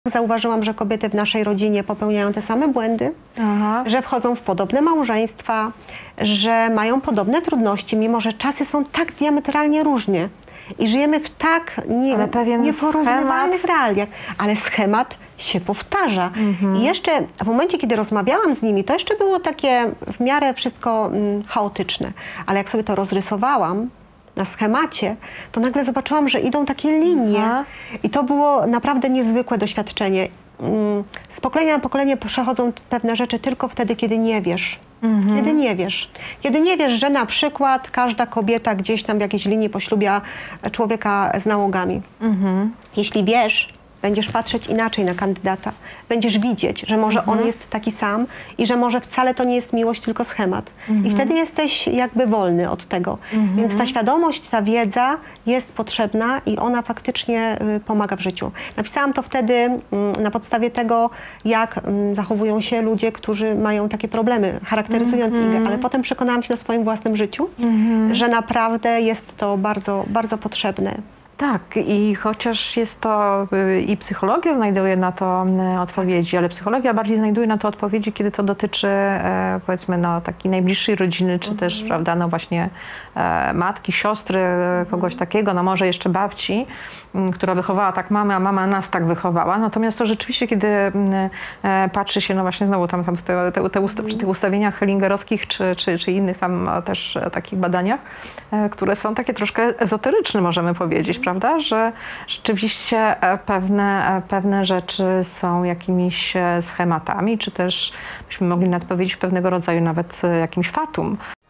Zauważyłam, że kobiety w naszej rodzinie popełniają te same błędy, że wchodzą w podobne małżeństwa, że mają podobne trudności, mimo że czasy są tak diametralnie różne i żyjemy w tak nieporównywalnych realiach. Ale schemat się powtarza. I jeszcze w momencie, kiedy rozmawiałam z nimi, to jeszcze było takie w miarę wszystko chaotyczne. Ale jak sobie to rozrysowałam na schemacie, to nagle zobaczyłam, że idą takie linie. I to było naprawdę niezwykłe doświadczenie. Z pokolenia na pokolenie przechodzą pewne rzeczy tylko wtedy, kiedy nie wiesz. Kiedy nie wiesz. Kiedy nie wiesz, że na przykład każda kobieta gdzieś tam w jakiejś linii poślubia człowieka z nałogami. Jeśli wiesz, będziesz patrzeć inaczej na kandydata. Będziesz widzieć, że może on jest taki sam i że może wcale to nie jest miłość, tylko schemat. I wtedy jesteś jakby wolny od tego. Więc ta świadomość, ta wiedza jest potrzebna i ona faktycznie pomaga w życiu. Napisałam to wtedy na podstawie tego, jak zachowują się ludzie, którzy mają takie problemy, charakteryzując ich, ale potem przekonałam się na swoim własnym życiu, że naprawdę jest to bardzo, bardzo potrzebne. Tak, i chociaż jest to i psychologia znajduje na to odpowiedzi, ale psychologia bardziej znajduje na to odpowiedzi, kiedy to dotyczy powiedzmy no, takiej najbliższej rodziny, czy też prawda, no właśnie matki, siostry, kogoś takiego, no może jeszcze babci, która wychowała tak mamę, a mama nas tak wychowała. Natomiast to rzeczywiście, kiedy patrzy się no właśnie znowu tam w tych ustawieniach hellingerowskich, czy innych tam też takich badaniach, które są takie troszkę ezoteryczne, możemy powiedzieć, prawda, że rzeczywiście pewne rzeczy są jakimiś schematami, czy też byśmy mogli nawet powiedzieć pewnego rodzaju nawet jakimś fatum.